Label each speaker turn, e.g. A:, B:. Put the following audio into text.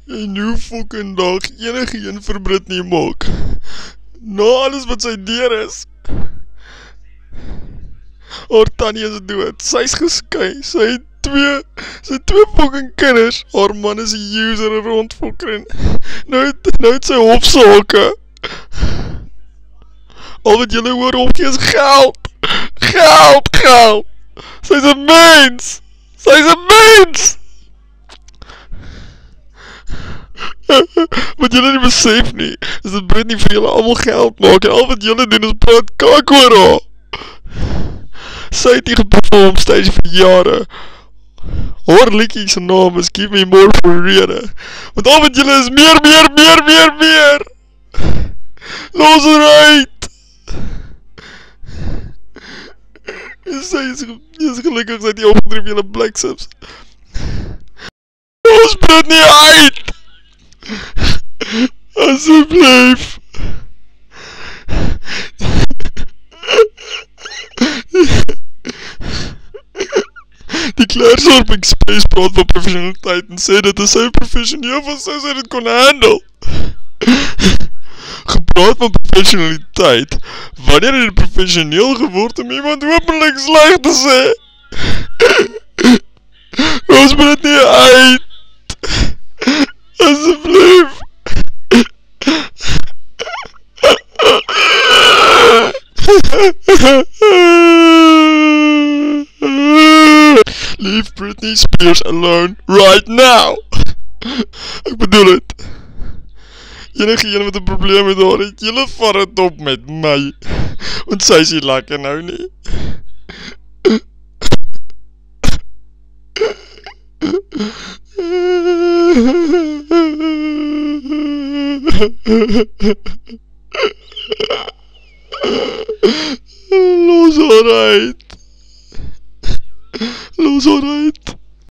A: En hoe fucking dag enige een vir Britney maak. Na alles wat sy deur is. Haar tannie is dood, sy is geskei, sy het twee fucking kinders, haar man is 'n user en rondfokker en nou het sy hofsake. Al wat julle hoor opgee is geld. Geld. Sy is 'n mens. Wat julle nie besef nie, is dat Britney vir julle allemaal geld maak en al wat julle doen is praat kak oor haar. Sy het nie geperform stage vir jare. Haar liedjie se naam is Give Me More for rede. Want al wat julle is meer. Los haar uit. En sy is gelukkig sy het nie opgedreef julle bliksems. Los Britney uit. Asseblief. Die Klaarsorp Express praat van professionaliteit en sê dit is sy professioneel van sy dit kon handle. Gepraat van professionaliteit, wanneer het het professioneel geword om iemand openlik sleg te sê? Los Britney uit. Asseblief. Leave Britney Spears alone right now. Ek bedoel het. Enige een wat 'n probleem met haar het, julle vat het op met my. Want sy is nie lekker nou nie. Los haar uit.